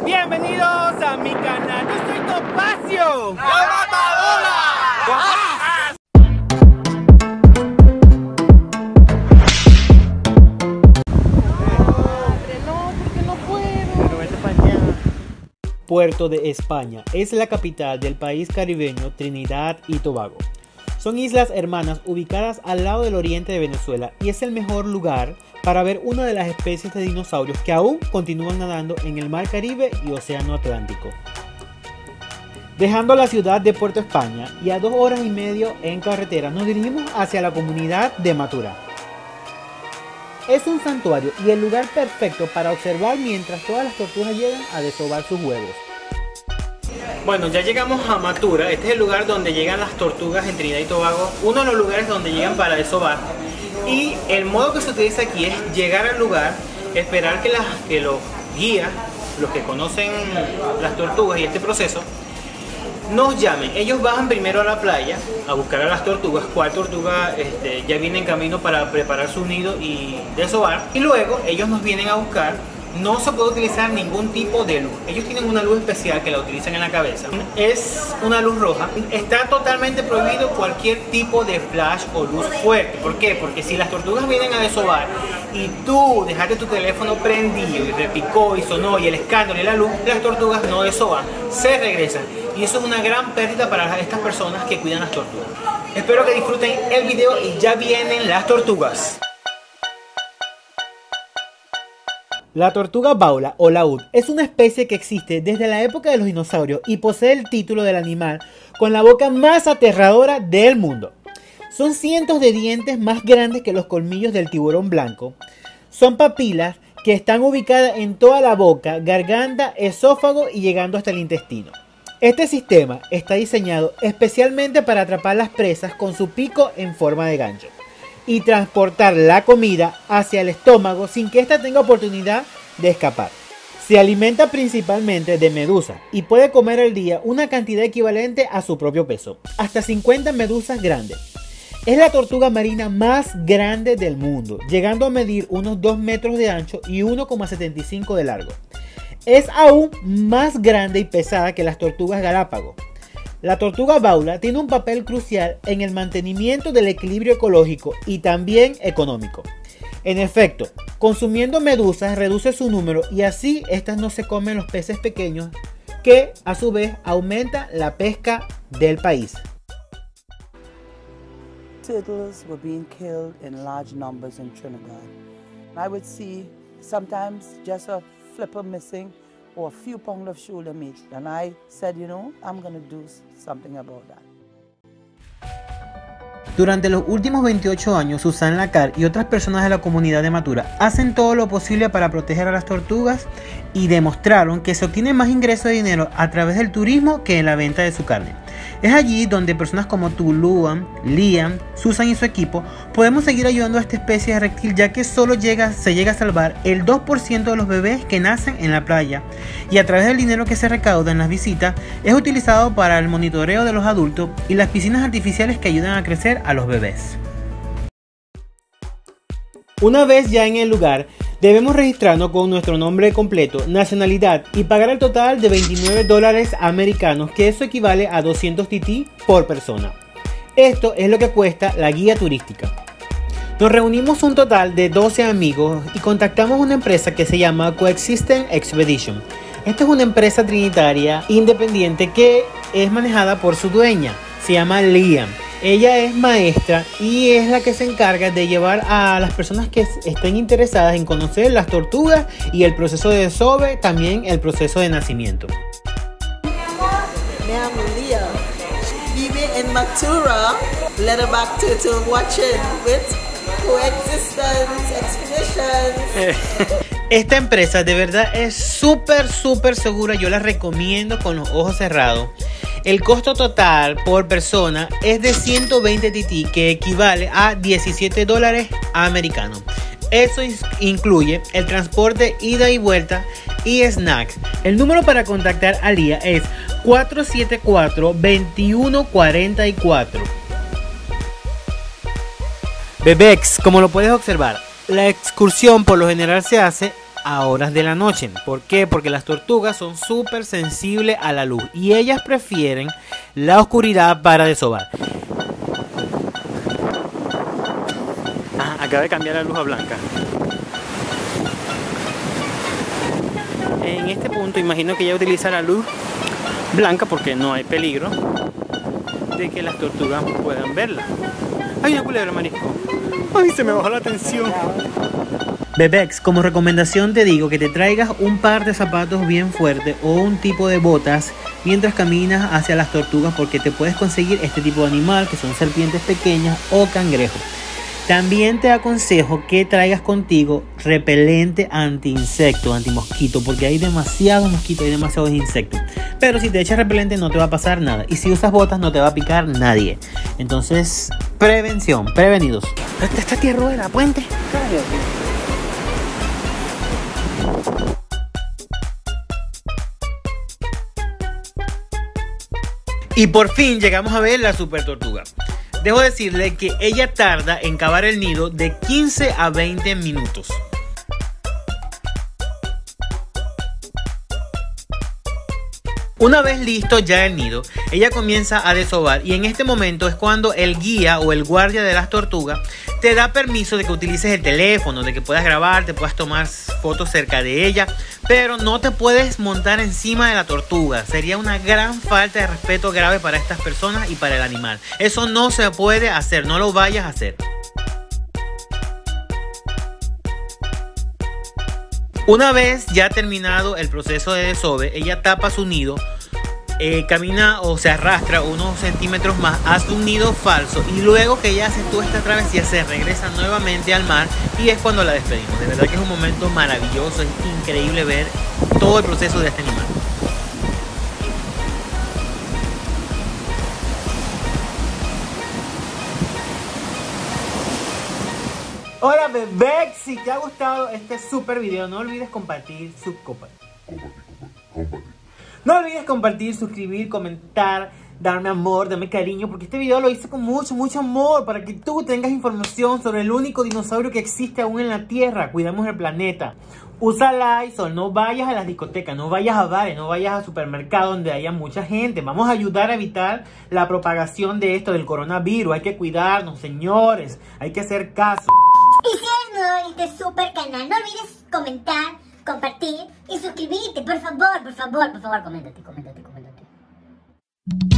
Bienvenidos a mi canal, yo soy Topacio. ¡La Matadora! Puerto de España es la capital del país caribeño Trinidad y Tobago. Son islas hermanas ubicadas al lado del oriente de Venezuela y es el mejor lugar para ver una de las especies de dinosaurios que aún continúan nadando en el Mar Caribe y Océano Atlántico. Dejando la ciudad de Puerto España y a 2 horas y media en carretera nos dirigimos hacia la comunidad de Matura. Es un santuario y el lugar perfecto para observar mientras todas las tortugas llegan a desovar sus huevos. Bueno, ya llegamos a Matura. Este es el lugar donde llegan las tortugas en Trinidad y Tobago. Uno de los lugares donde llegan para desovar. Y el modo que se utiliza aquí es llegar al lugar, esperar que los guías, los que conocen las tortugas y este proceso, nos llamen. Ellos bajan primero a la playa a buscar a las tortugas, cuál tortuga ya viene en camino para preparar su nido y desovar, y luego ellos nos vienen a buscar. No se puede utilizar ningún tipo de luz. Ellos tienen una luz especial que la utilizan en la cabeza. Es una luz roja. Está totalmente prohibido cualquier tipo de flash o luz fuerte. ¿Por qué? Porque si las tortugas vienen a desovar y tú dejaste tu teléfono prendido y repicó y sonó y el escándalo y la luz, las tortugas no desovan, se regresan. Y eso es una gran pérdida para estas personas que cuidan las tortugas. Espero que disfruten el video y ya vienen las tortugas. La tortuga baula o laúd es una especie que existe desde la época de los dinosaurios y posee el título del animal con la boca más aterradora del mundo. Son cientos de dientes más grandes que los colmillos del tiburón blanco. Son papilas que están ubicadas en toda la boca, garganta, esófago y llegando hasta el intestino. Este sistema está diseñado especialmente para atrapar las presas con su pico en forma de gancho y transportar la comida hacia el estómago sin que ésta tenga oportunidad de escapar. Se alimenta principalmente de medusas y puede comer al día una cantidad equivalente a su propio peso, hasta 50 medusas grandes. Es la tortuga marina más grande del mundo, llegando a medir unos 2 metros de ancho y 1,75 de largo. Es aún más grande y pesada que las tortugas Galápagos. La tortuga baula tiene un papel crucial en el mantenimiento del equilibrio ecológico y también económico. En efecto, consumiendo medusas reduce su número y así estas no se comen los peces pequeños, que a su vez aumenta la pesca del país. Turtles were being killed in large numbers in Trinidad. I would see sometimes just a flipper missing or a few pounds of shoulder meat. And I said, you know, I'm going to do something about that. Durante los últimos 28 años, Susan Lacar y otras personas de la comunidad de Matura hacen todo lo posible para proteger a las tortugas y demostraron que se obtiene más ingreso de dinero a través del turismo que en la venta de su carne. Es allí donde personas como tú, Luan, Liam, Susan y su equipo podemos seguir ayudando a esta especie de reptil, ya que solo se llega a salvar el 2% de los bebés que nacen en la playa, y a través del dinero que se recauda en las visitas es utilizado para el monitoreo de los adultos y las piscinas artificiales que ayudan a crecer a los bebés. Una vez ya en el lugar, debemos registrarnos con nuestro nombre completo, nacionalidad y pagar el total de $29 americanos, que eso equivale a 200 TT por persona. Esto es lo que cuesta la guía turística. Nos reunimos un total de 12 amigos y contactamos una empresa que se llama Coexistence Expedition. Esta es una empresa trinitaria independiente que es manejada por su dueña, se llama Liam. Ella es maestra y es la que se encarga de llevar a las personas que estén interesadas en conocer las tortugas y el proceso de desove, también el proceso de nacimiento. Me llamo Leah. Vive en Matura, Leatherback Turtle watching with Coexistence Expeditions. Esta empresa de verdad es súper segura, yo la recomiendo con los ojos cerrados. El costo total por persona es de 120 TT, que equivale a $17 americanos. Eso incluye el transporte ida y vuelta y snacks. El número para contactar a Lía es 474-2144. Bebex, como lo puedes observar, la excursión por lo general se hace a horas de la noche. ¿Por qué? Porque las tortugas son súper sensibles a la luz y ellas prefieren la oscuridad para desovar. Acaba de cambiar la luz a blanca. En este punto imagino que ella utiliza la luz blanca porque no hay peligro de que las tortugas puedan verla. Hay una culebra, marisco. Ay, se me bajó la tensión. Bebex, como recomendación te digo que te traigas un par de zapatos bien fuertes o un tipo de botas mientras caminas hacia las tortugas, porque te puedes conseguir este tipo de animal que son serpientes pequeñas o cangrejos. También te aconsejo que traigas contigo repelente anti-insecto, anti-mosquito, porque hay demasiados mosquitos, hay demasiados insectos. Pero si te echas repelente no te va a pasar nada. Y si usas botas no te va a picar nadie. Entonces, prevención, prevenidos. Esta tierra de la puente. Y por fin llegamos a ver la super tortuga. Debo decirle que ella tarda en cavar el nido de 15 a 20 minutos. Una vez listo ya el nido, ella comienza a desovar y en este momento es cuando el guía o el guardia de las tortugas te da permiso de que utilices el teléfono, de que puedas grabar, te puedas tomar fotos cerca de ella, pero no te puedes montar encima de la tortuga. Sería una gran falta de respeto grave para estas personas y para el animal. Eso no se puede hacer, no lo vayas a hacer. Una vez ya terminado el proceso de desove, ella tapa su nido, camina o se arrastra unos centímetros más, hace un nido falso y luego que ella hace toda esta travesía se regresa nuevamente al mar y es cuando la despedimos. De verdad que es un momento maravilloso, es increíble ver todo el proceso de este animal. Hola bebé, si te ha gustado este super video no olvides compartir, no olvides compartir, suscribir, comentar, darme amor, darme cariño, porque este video lo hice con mucho amor para que tú tengas información sobre el único dinosaurio que existe aún en la Tierra. Cuidamos el planeta. Usa Lysol, no vayas a las discotecas, no vayas a bares, no vayas a supermercados donde haya mucha gente. Vamos a ayudar a evitar la propagación de esto, del coronavirus. Hay que cuidarnos, señores, hay que hacer caso. Y si eres nuevo en este super canal, no olvides comentar, compartir y suscribirte, por favor, coméntate.